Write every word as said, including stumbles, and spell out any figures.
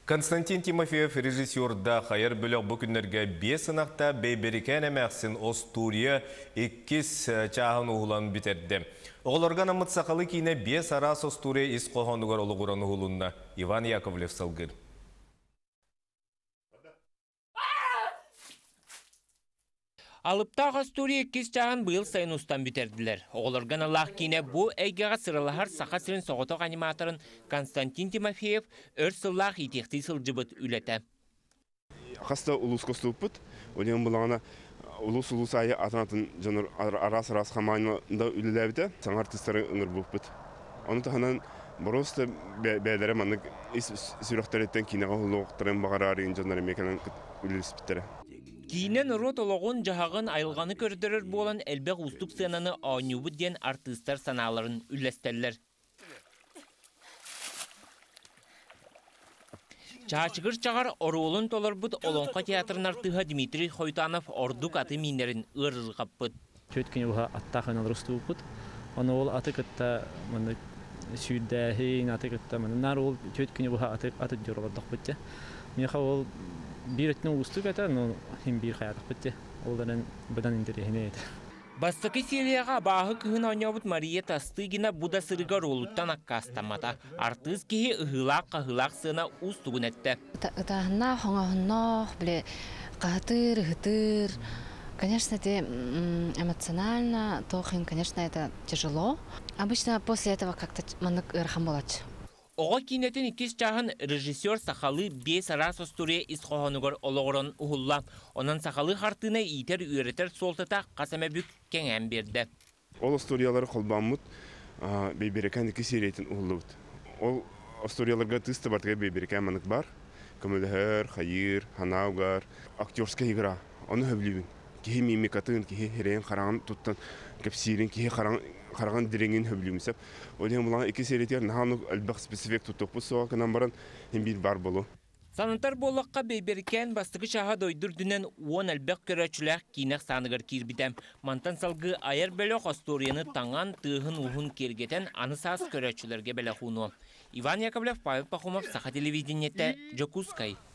Константин Тимофеев режиссерда хайыр бөлік бүкіндерге бес сынақта бейберекен әмәқсін Остурия еккіз чағын ұғылан бітерді. Оғылырған амыт сақалы кейіне бес арас Остурия ис қоғануғар олығыран ұғылынна. Иван Яковлев салғыр. Алыптағы Остурия еккіз чағын бұйыл сайын ұстан бітерділер. Оғылырған Аллах кейіне бұл әйгеға сырылығар сақа сірін соғытық аниматорын Константин Тимофеев өр сыллақ етекті сылжыбыт үлеті. Қаста ұлыс көстуіппіт, олен бұлағына ұлыс-ұлыс айы атанатын жаныр арас-арас қамайында үліләбіді, саңар артистары ұңыр бұппіт. Оны тұханан бұрысты бәдәрі маңық сүріқтәреттен кейінеға ұлуқтарын бағарарығын жанары мекенен үліліспіттері. Кейінен рот олығын жағағын айылғаны көрдірір болан әлбәқ ұстық сынаны ауынюбы ден артыстар саналарын үлестелер. Чағачығыр чағар оруылын толыр бұд Олонқа театрын артыға Дмитрий Хойтанов ордук аты минерін ұрырғап бұд. Төт күні бұға аттақын алырысты бұд. Оны ол аты күтті сүйдәхейін аты күтті. Нар ол төт күні бұға аты дұрғырдық бұдды. Меха ол bir etne ustu kadar no hem bir hayat bitti. Onların beden indirehine edi. Бастықы селияға бағы күхін ойнабыт Мария Тастыгина бұда сырғар олуттан аққастамата. Артыз кейі ұғылақ қағылақ сына ұстығын әтті. Ұтағына, хоңағына, біле, қағытыр, ұғытыр. Конечно, это эмоционально, тохин, конечно, это тяжело. Обычно после этого как-то манық ырхам болады. Оға кейнетін икес чағын режиссер Сақалы бес арас Остурия исқоғанығыр олығырын ұғылла. Онан Сақалы қартына итер үйретер солтыта қасаме бүк кәңән берді. Ол Осториялары қолбамыд бейберекен екі сериетін ұғылы бұд. Ол Осторияларға тысты бартыға бейберекен манық бар. Көмілігір, қайыр, ханауғар, актерская игра. Оны өблейбін. Кеге мимикатын, кеге херейін қарағын тұттан кәпсирін, кеге қараған диреңін өблеймісіп. Олен бұлаңа екі сериетер нағаны әлбәқ специфик тұттық бұл соға кінан баран hem bir бар болу. Санатар болыққа бейберкен бастығы шаға дойдырдынан он әлбәқ көрәчіләқ кейінек санығыр кербітем. Мантан салғы айыр бәліқ Осторияны таңан тұғын ұғын кергетен анысас көрәчілерге бәліқ ұны. Иван Яковлев, Павел Пахомов, Саха телевидениеті, Жокускай.